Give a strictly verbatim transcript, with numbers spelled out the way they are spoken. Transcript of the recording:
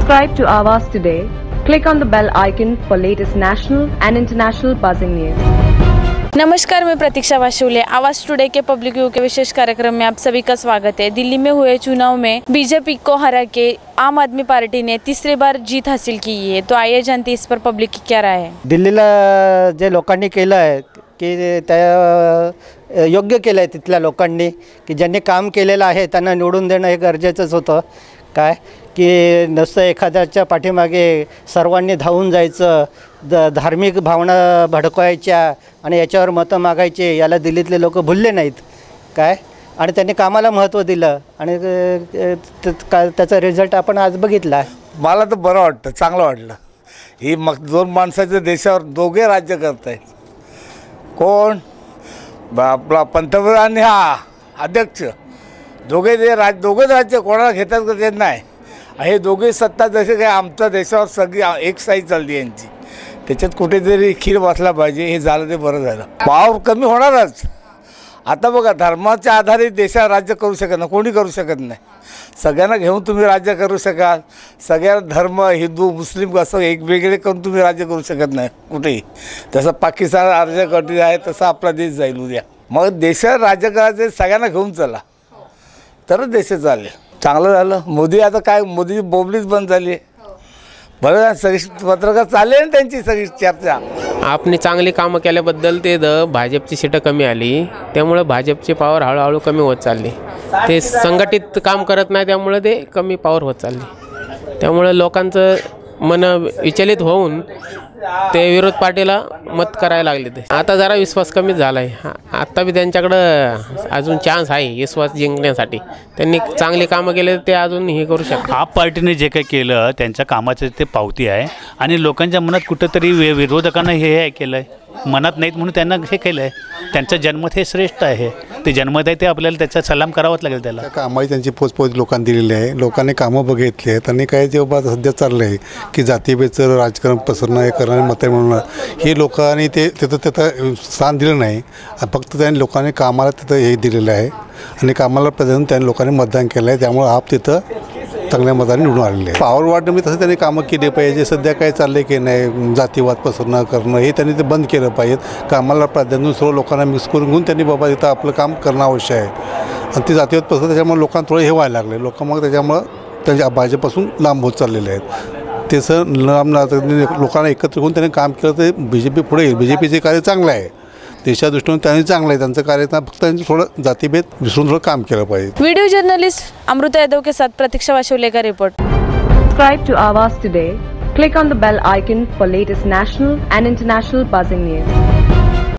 Subscribe to Awaaz today. Click on the bell icon for latest national and international buzzing news. नमस्कार, मैं Pratiksha Vashule. Awaaz today के public view के विशेष कार्यक्रम में आप सभी का स्वागत है। दिल्ली में हुए चुनाव में बीजेपी को हरा के आम आदमी पार्टी ने तीसरी बार जीत हासिल की है, तो आइए जानते इस पर पब्लिक की क्या राय है। दिल्लीला जे लोकांनी केलं आहे की त्या योग्य केलं आहे तिथल्या लोकांनी की ज्यांनी काम केलेलं आहे त्यांना निवडून देणं हे गरजेचंच होतं। काय की नुसतं एखाद्याच्या पाठीमागे सर्वांनी धावून जायचं, द धार्मिक भावना भडकवायच्या आणि याच्यावर मतं मागायचे, याला दिल्लीतले लोक भुलले नाहीत काय। आणि त्यांनी कामाला महत्त्व दिलं आणि त्याचा रिझल्ट आपण आज बघितला। मला तर बरं वाटतं, चांगलं वाटलं। ही मग दोन माणसाच्या देशावर दोघे राज्य करत आहेत। कोण आपला पंतप्रधान हा अध्यक्ष, दोघे जे राज दोघे राज्य कोणाला घेतात का ते नाही। हे दोघे सत्ता जसे काय आमच्या देशावर सगळी एक साई चालली यांची, त्याच्यात कुठेतरी खीर बसला पाहिजे। हे झालं ते बरं झालं। पावर कमी होणारच। आता बघा, धर्माच्या आधारे देशात राज्य करू शकत नाही, कोणी करू शकत नाही। सगळ्यांना घेऊन तुम्ही राज्य करू शकाल, सगळ्या धर्म हिंदू मुस्लिम असं एक वेगळे करून तुम्ही राज्य करू शकत नाही कुठेही। तसं पाकिस्तान अर्ज कंट्री आहे तसा आपला देश जाईल उद्या। मग देशात राज्य करायचे सगळ्यांना घेऊन चला तरच देश चालेल। चांगलं झालं। मोदी आता काय, मोदी बोबलीच बंद झाली। बरं, सगळी पत्रकार चालले ना त्यांची सगळी चर्चा। आपने चांगली कामं केल्याबद्दल ते द भाजपची सीटं कमी आली, त्यामुळे भाजपची पॉवर हळूहळू कमी होत चालली। ते संघटित काम करत नाही, त्यामुळे ते कमी पॉवर होत चालली। त्यामुळे लोकांचं मन विचलित होऊन ते विरोध पार्टीला मत करायला लागले। ते आता जरा विश्वास कमी झाला आहे। आत्ता बी त्यांच्याकडं अजून चान्स आहे विश्वास जिंकण्यासाठी। त्यांनी चांगली कामं केले, ते अजून हे करू शकतात। आप पार्टीने जे काही केलं त्यांच्या कामाचं ते पावती आहे आणि लोकांच्या मनात कुठंतरी वे विरोधकांना हे हे केलं आहे, मनात नाहीत म्हणून त्यांना हे केलं आहे। त्यांचं जन्मत हे श्रेष्ठ आहे, ते जन्मत आहे ते आपल्याला त्याचा सलाम करावाच लागेल। त्याला कामाची त्यांची पोचपोच लोकांनी दिलेली आहे। लोकांनी कामं बघितली आहेत आणि काय जे बाबा सध्या चाललं आहे की जातीभेदचं राजकारण पसरणं हे करणं मतं म्हणून हे लोकांनी ते तिथं तिथं स्थान दिलं नाही। फक्त त्यांनी लोकांनी कामाला तिथं हे दिलेलं आहे आणि कामाला प्रधान त्यांनी लोकांनी मतदान केलं आहे, त्यामुळे आप तिथं चांगल्या मताने निवडून आलेले आहे। पॉवर वाटणं मी तसं त्यांनी कामं केली पाहिजे। सध्या काय चाललं की नाही, जातीवाद पसरणं करणं हे त्यांनी ते बंद केलं पाहिजे। कामाला प्राधान्य सर्व लोकांना मिक्स करून घेऊन त्यांनी बाबा तिथं आपलं काम करणं आवश्यक आहे। आणि ते जातीवाद पसरतं, त्याच्यामुळे लोकांना थोडं हे व्हायला लागले। लोक मग त्याच्यामुळं त्यांच्या भाजपासून लांब होत चाललेले आहेत। ते सर लांब लोकांना एकत्र होऊन त्यांनी काम केलं तर बी जे पी पुढे येईल। बी जे पीचे कार्य चांगलं आहे, देशा दृष्टीने त्यांनी चांगलं आहे त्यांचं कार्य। फक्त त्यांनी थोडं जातीभेद विसरून थोडं काम केलं पाहिजे। वीडियो जर्नलिस्ट अमृता यादव के साथ प्रतीक्षा वाशुले का report. Subscribe to Awaaz today. Click on the bell icon for latest national and international buzzing news.